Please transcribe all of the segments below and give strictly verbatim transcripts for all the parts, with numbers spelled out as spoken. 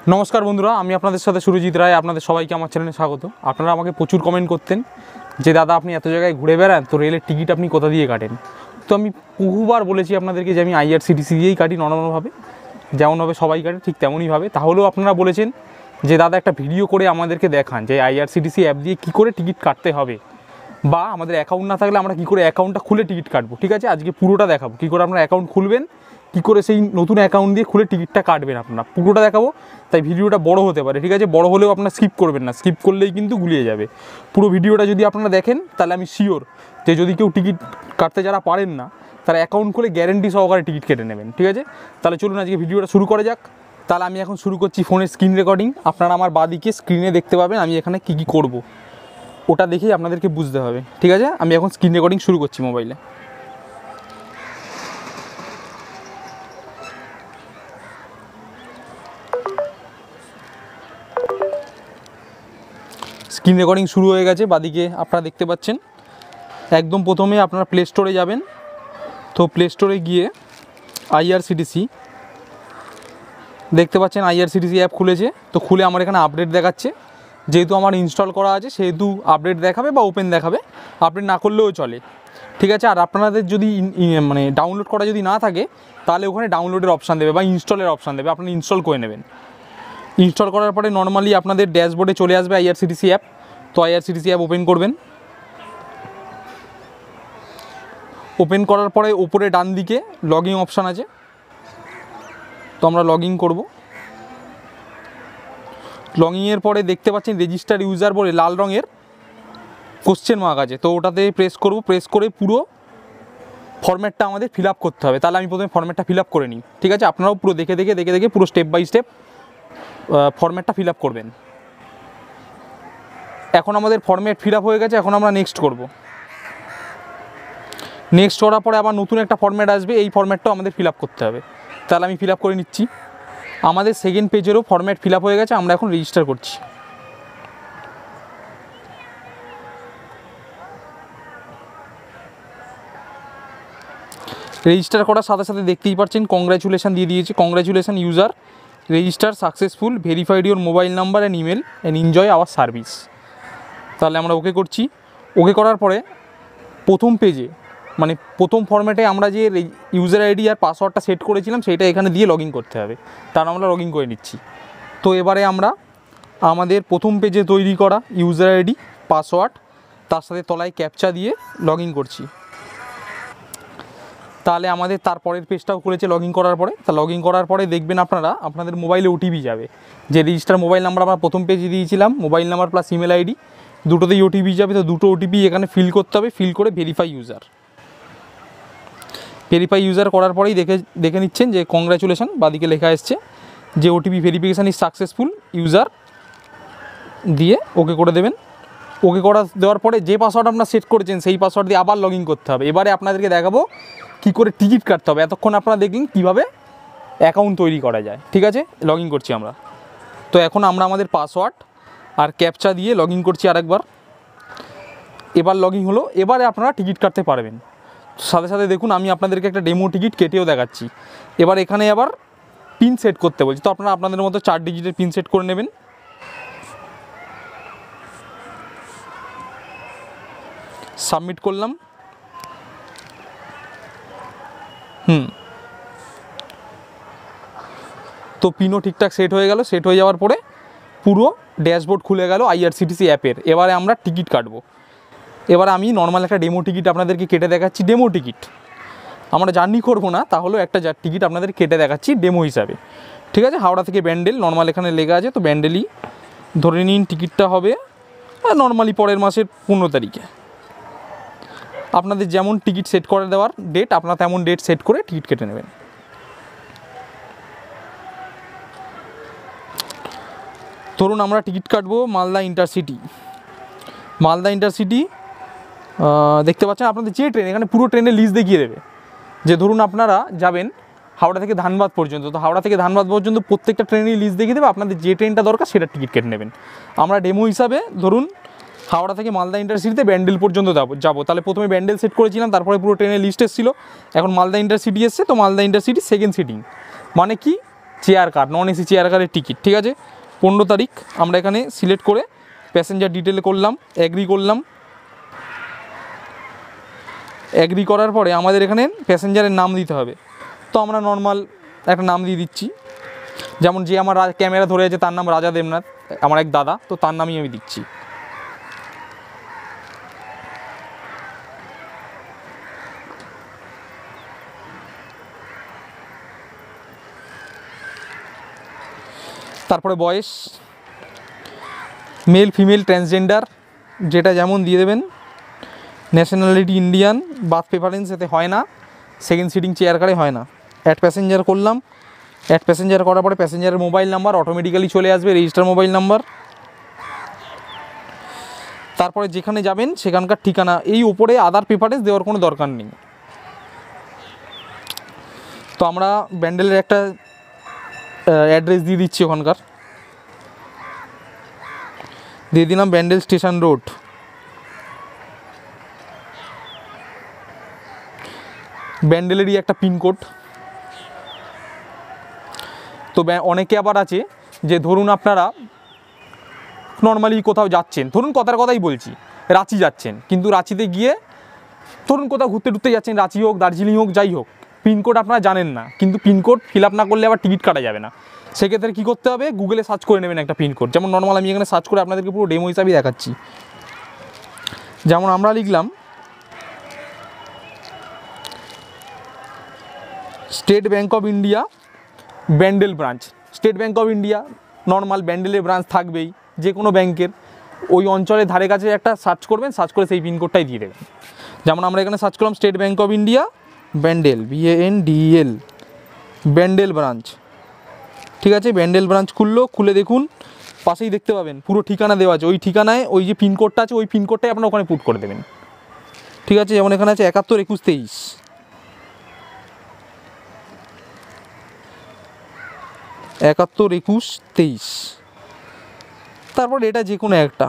নমস্কার বন্ধুরা, আমি আপনাদের সাথে সুরজিৎ রায়। আপনাদের সবাইকে আমার চ্যানেলে স্বাগত। আপনারা আমাকে প্রচুর কমেন্ট করতেন যে দাদা আপনি এত জায়গায় ঘুরে বেড়ান, তো রেলের টিকিট আপনি কোথা দিয়ে কাটেন। তো আমি বহুবার বলেছি আপনাদেরকে যে আমি আইআরসিটিসি দিয়েই কাটি নর্মালভাবে, যেমনভাবে সবাই কাটে ঠিক তেমনইভাবে। তাহলেও আপনারা বলেছেন যে দাদা একটা ভিডিও করে আমাদেরকে দেখান যে আইআরসিটিসি অ্যাপ দিয়ে কী করে টিকিট কাটতে হবে, বা আমাদের অ্যাকাউন্ট না থাকলে আমরা কী করে অ্যাকাউন্টটা খুলে টিকিট কাটবো। ঠিক আছে, আজকে পুরোটা দেখাবো কী করে আপনারা অ্যাকাউন্ট খুলবেন, কী করে সেই নতুন অ্যাকাউন্ট দিয়ে খুলে টিকিটটা কাটবেন। আপনারা পুরোটা দেখাবো, তাই ভিডিওটা বড় হতে পারে। ঠিক আছে, বড় হলেও আপনারা স্কিপ করবেন না, স্কিপ করলেই কিন্তু গুলিয়ে যাবে। পুরো ভিডিওটা যদি আপনারা দেখেন তাহলে আমি শিওর যে যদি কেউ টিকিট কাটতে যারা পারেন না তারা অ্যাকাউন্ট খুলে গ্যারেন্টি সহকারে টিকিট কেটে নেবেন। ঠিক আছে, তাহলে চলুন আজকে ভিডিওটা শুরু করা যাক। তাহলে আমি এখন শুরু করছি ফোনের স্ক্রিন রেকর্ডিং। আপনারা আমার বাঁদিকে স্ক্রিনে দেখতে পাবেন আমি এখানে কী কী করবো, ওটা দেখেই আপনাদেরকে বুঝতে হবে। ঠিক আছে, আমি এখন স্ক্রিন রেকর্ডিং শুরু করছি মোবাইলে। স্ক্রিন রেকর্ডিং শুরু হয়ে গেছে। বাদিকে আপনারা দেখতে পাচ্ছেন একদম প্রথমে আপনারা প্লে স্টোরে যাবেন। তো প্লে স্টোরে গিয়ে আইআরসিটিসি দেখতে পাচ্ছেন, আইআরসিটিসি অ্যাপ খুলেছে। তো খুলে আমার এখানে আপডেট দেখাচ্ছে, যেহেতু আমার ইনস্টল করা আছে সেহেতু আপডেট দেখাবে বা ওপেন দেখাবে, আপডেট না করলেও চলে। ঠিক আছে, আর আপনাদের যদি মানে ডাউনলোড করা যদি না থাকে তাহলে ওখানে ডাউনলোডের অপশান দেবে বা ইনস্টলের অপশান দেবে, আপনারা ইনস্টল করে নেবেন। ইনস্টল করার পরে নর্মালি আপনাদের ড্যাশবোর্ডে চলে আসবে আইআরসিটিসি অ্যাপ। তো আইআরসিটিসি অ্যাপ ওপেন করবেন। ওপেন করার পরে ওপরে ডান দিকে লগ ইন অপশান আছে, তো আমরা লগ ইন করবো। লগ ইনের পরে দেখতে পাচ্ছেন রেজিস্টার ইউজার বলে লাল রঙের কোশ্চেন মার্ক আছে, তো ওটাতে প্রেস করব। প্রেস করে পুরো ফরম্যাটটা আমাদের ফিল আপ করতে হবে। তাহলে আমি প্রথমে ফরম্যাটটা ফিল আপ করে নিই। ঠিক আছে, আপনারাও পুরো দেখে দেখে দেখে দেখে পুরো স্টেপ বাই স্টেপ ফরম্যাটটা ফিল আপ করবেন। এখন আমাদের ফরম্যাট ফিল আপ হয়ে গেছে, এখন আমরা নেক্সট করব। নেক্সট করার পরে আবার নতুন একটা ফরম্যাট আসবে, এই ফরম্যাটটাও আমাদের ফিল আপ করতে হবে। তাহলে আমি ফিল আপ করে নিচ্ছি। আমাদের সেকেন্ড পেজেরও ফরম্যাট ফিল আপ হয়ে গেছে, আমরা এখন রেজিস্টার করছি। রেজিস্টার করার সাথে সাথে দেখতেই পাচ্ছেন কংগ্র্যাচুলেশান দিয়ে দিয়েছে। Congratulation user register successful, verified your mobile number and email and enjoy our service. তাহলে আমরা ওকে করছি। ওকে করার পরে প্রথম পেজে মানে প্রথম ফরম্যাটে আমরা যে ইউজার আইডি আর পাসওয়ার্ডটা সেট করেছিলাম সেটা এখানে দিয়ে লগ ইন করতে হবে। তার আমরা লগ ইন করে নিচ্ছি। তো এবারে আমরা আমাদের প্রথম পেজে তৈরি করা ইউজার আইডি পাসওয়ার্ড তার সাথে তলায় ক্যাপচা দিয়ে লগ ইন করছি। তাহলে আমাদের তারপরের পেজটাও খুলেছে লগ ইন করার পরে। তা লগ ইন করার পরে দেখবেন আপনারা আপনাদের মোবাইলে ওটিপি যাবে, যে রেজিস্টার মোবাইল নাম্বার আমরা প্রথম পেজে দিয়েছিলাম, mobile number plus email ID দুটোতেই ওটিপি যাবে। তো দুটো ওটিপি এখানে ফিল করতে হবে, ফিল করে ভেরিফাই ইউজার। ভেরিফাই ইউজার করার পরেই দেখে দেখে নিচ্ছেন যে কংগ্র্যাচুলেশন বাদিকে লেখা এসছে যে OTP verification is successful user, দিয়ে ওকে করে দেবেন। ওকে করা দেওয়ার পরে যে পাসওয়ার্ড আপনারা সেট করেছেন সেই পাসওয়ার্ড দিয়ে আবার লগ ইন করতে হবে। এবারে আপনাদেরকে দেখাবো কী করে টিকিট কাটতে হবে। এতক্ষণ আপনারা দেখলেন কীভাবে অ্যাকাউন্ট তৈরি করা যায়। ঠিক আছে, লগ ইন করছি আমরা। তো এখন আমরা আমাদের পাসওয়ার্ড আর ক্যাপচা দিয়ে লগ ইন করছি আরেকবার। এবার লগ ইন হলো, এবারে আপনারা টিকিট কাটতে পারবেন। সাথে সাথে দেখুন আমি আপনাদেরকে একটা ডেমো টিকিট কেটেও দেখাচ্ছি। এবার এখানে আবার পিন সেট করতে বলছি, তো আপনারা আপনাদের মতো চার ডিজিটের পিন সেট করে নেবেন। সাবমিট করলাম। হুম তো পিনও ঠিকঠাক সেট হয়ে গেল। সেট হয়ে যাওয়ার পরে পুরো ড্যাশবোর্ড খুলে গেল আইআরসিটিসি অ্যাপের। এবারে আমরা টিকিট কাটবো। এবার আমি নর্মাল একটা ডেমো টিকিট আপনাদেরকে কেটে দেখাচ্ছি। ডেমো টিকিট আমরা জার্নি করবো না, তাহলেও একটা টিকিট আপনাদের কেটে দেখাচ্ছি ডেমো হিসাবে। ঠিক আছে, হাওড়া থেকে ব্যান্ডেল নর্মাল এখানে লেখা আছে, তো ব্যান্ডেলই ধরে নিন। টিকিটটা হবে নর্মালি পরের মাসের পনেরো তারিখে। আপনাদের যেমন টিকিট সেট করে দেওয়ার ডেট আপনারা তেমন ডেট সেট করে টিকিট কেটে নেবেন। ধরুন আমরা টিকিট কাটবো মালদা ইন্টারসিটি। মালদা ইন্টারসিটি দেখতে পাচ্ছেন আপনাদের যে ট্রেন, এখানে পুরো ট্রেনের লিস্ট দেখিয়ে দেবে। যে ধরুন আপনারা যাবেন হাওড়া থেকে ধানবাদ পর্যন্ত, তো হাওড়া থেকে ধানবাদ পর্যন্ত প্রত্যেকটা ট্রেনের লিস্ট দেখিয়ে দেবে। আপনাদের যে ট্রেনটা দরকার সেটা টিকিট কেটে নেবেন। আমরা ডেমো হিসাবে ধরুন হাওড়া থেকে মালদা ইন্টারসিটিতে ব্যান্ডেল পর্যন্ত যাবো যাবো তাহলে প্রথমে ব্যান্ডেল সেট করেছিলাম, তারপরে পুরো ট্রেনের লিস্ট এসেছিলো। এখন মালদা ইন্টারসিটি এসছে, তো মালদা ইন্টারসিটি সেকেন্ড সিটিং। মানে কি chair car, non AC chair কারের টিকিট, ঠিক আছে। পনেরো তারিখ আমরা এখানে সিলেক্ট করে প্যাসেঞ্জার ডিটেলে করলাম, অ্যাগ্রি করলাম। অ্যাগ্রি করার পরে আমাদের এখানে প্যাসেঞ্জারের নাম দিতে হবে। তো আমরা নর্মাল একটা নাম দিয়ে দিচ্ছি, যেমন যে আমার ক্যামেরা ধরে আছে তার নাম রাজা দেবনাথ, আমার এক দাদা, তো তার নামই আমি দিচ্ছি। তারপরে বয়স, মেল ফিমেল ট্রান্সজেন্ডার যেটা যেমন দিয়ে দেবেন। ন্যাশনালিটি ইন্ডিয়ান, বার্থ প্রেফারেন্স এতে হয় না, সেকেন্ড সিটিং চেয়ার কারে হয় না। অ্যাড প্যাসেঞ্জার করলাম, অ্যাড প্যাসেঞ্জার করার পরে প্যাসেঞ্জারের মোবাইল নাম্বার অটোমেটিক্যালি চলে আসবে, রেজিস্টার মোবাইল নাম্বার। তারপরে যেখানে যাবেন সেখানকার ঠিকানা, এই উপরে আদার প্রেফারেন্স দেওয়ার কোনো দরকার নেই। তো আমরা ব্যান্ডেলের একটা অ্যাড্রেস দিয়ে দিচ্ছি, ওখানকার দিয়ে দিলাম ব্যান্ডেল স্টেশন রোড। ব্যান্ডেলেরই একটা পিনকোড। তো অনেকে আবার আছে যে ধরুন আপনারা নর্মালি কোথাও যাচ্ছেন, ধরুন কথার কথাই বলছি, রাঁচি যাচ্ছেন, কিন্তু রাঁচিতে গিয়ে ধরুন কোথাও ঘুরতে টুরতে যাচ্ছেন, রাঁচি হোক দার্জিলিং হোক যাই হোক, পিনকোড আপনারা জানেন না, কিন্তু পিনকোড ফিল আপ না করলে আবার টিকিট কাটা যাবে না। সেক্ষেত্রে কী করতে হবে, গুগলে সার্চ করে নেবেন একটা পিনকোড। যেমন নর্মাল আমি এখানে সার্চ করে আপনাদেরকে পুরো ডেমো হিসাবেই দেখাচ্ছি। যেমন আমরা লিখলাম State Bank of India Bandel branch. State Bank of India normal ব্যান্ডেলের ব্রাঞ্চ থাকবেই, যে কোনো ব্যাংকের। ওই অঞ্চলের ধারে কাছে একটা সার্চ করবেন, সার্চ করে সেই পিনকোডটাই দিয়ে দেবেন। যেমন আমরা এখানে সার্চ করলাম State Bank of India Bandel, B A N D L, Bandel branch, ঠিক আছে। ব্যান্ডেল ব্রাঞ্চ খুললো, খুলে দেখুন পাশেই দেখতে পাবেন পুরো ঠিকানা দেওয়া আছে। ওই ঠিকানায় ওই যে পিনকোডটা আছে ওই পিনকোডটাই আপনারা ওখানে পুট করে দেবেন, ঠিক আছে। যেমন এখানে আছে একাত্তর একুশ তেইশ, একাত্তর একুশ তেইশ। তারপর এটা যে কোনো একটা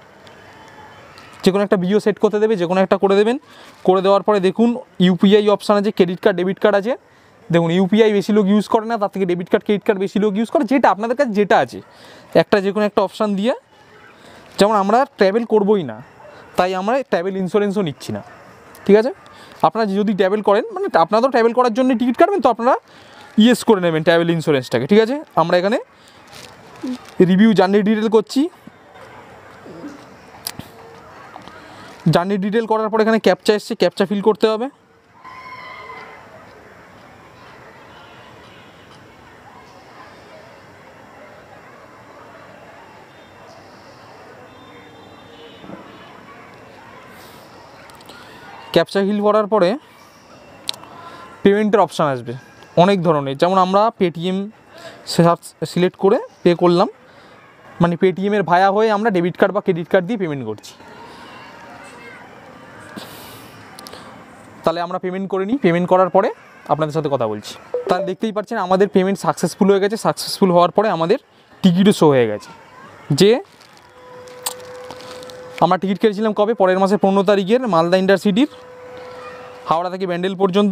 যে কোনো একটা বিও সেট করতে দেবে, যে কোনো একটা করে দেবেন। করে দেওয়ার পরে দেখুন ইউপিআই অপশান আছে, ক্রেডিট কার্ড ডেবিট কার্ড আছে। দেখুন ইউপিআই বেশি লোক ইউজ করে না, তার থেকে ডেবিট কার্ড ক্রেডিট কার্ড বেশি লোক ইউজ করে, যেটা আপনাদের কাছে যেটা আছে একটা যে কোনো একটা অপশান দিয়ে। যেমন আমরা ট্র্যাভেল করবোই না, তাই আমরা ট্র্যাভেল ইন্স্যুরেন্সও নিচ্ছি না, ঠিক আছে। আপনারা যদি ট্র্যাভেল করেন, মানে আপনারা তো ট্র্যাভেল করার জন্য টিকিট কাটবেন, তো আপনারা ইয়েস করে নেবেন ট্র্যাভেল ইন্স্যুরেন্সটাকে, ঠিক আছে। আমরা এখানে রিভিউ জার্নি ডিটেল করছি। জার্নি ডিটেল করার পর এখানে ক্যাপচা এসছে, ক্যাপচা ফিল করতে হবে। ক্যাপচা ফিল করার পরে পেমেন্টের অপশান আসবে অনেক ধরনের। যেমন আমরা পেটিএম সিলেক্ট করে পে করলাম, মানে পেটিএমের ভায়া হয়ে আমরা ডেবিট কার্ড বা ক্রেডিট কার্ড দিয়ে পেমেন্ট করছি। তাহলে আমরা পেমেন্ট করে নিই। পেমেন্ট করার পরে আপনাদের সাথে কথা বলছি। তাহলে দেখতেই পাচ্ছেন আমাদের পেমেন্ট সাকসেসফুল হয়ে গেছে। সাকসেসফুল হওয়ার পরে আমাদের টিকিটও শো হয়ে গেছে, যে আমরা টিকিট কেটেছিলাম কবে, পরের মাসে পনেরো তারিখের, মালদা ইন্টারসিটির হাওড়া থেকে ব্যান্ডেল পর্যন্ত।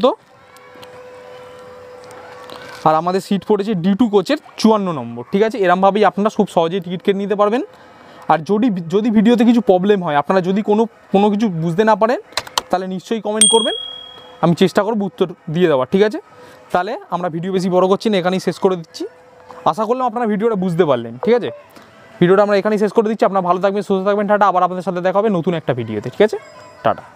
আর আমাদের সিট পড়েছে ডি টু কোচের চুয়ান্ন নম্বর, ঠিক আছে। এরমভাবেই আপনারা খুব সহজেই টিকিট কেটে নিতে পারবেন। আর যদি যদি ভিডিওতে কিছু প্রবলেম হয়, আপনারা যদি কোনো কোনো কিছু বুঝতে না পারেন, তাহলে নিশ্চয়ই কমেন্ট করবেন, আমি চেষ্টা করব উত্তর দিয়ে দেওয়ার, ঠিক আছে। তাহলে আমরা ভিডিও বেশি বড় করছি না, এখানেই শেষ করে দিচ্ছি। আশা করলাম আপনারা ভিডিওটা বুঝতে পারলেন, ঠিক আছে। ভিডিওটা আমরা এখানেই শেষ করে দিচ্ছি। আপনারা ভালো থাকবেন, সুস্থ থাকবেন, টাটা। আবার আপনাদের সাথে দেখা হবে নতুন একটা ভিডিওতে, ঠিক আছে, টাটা।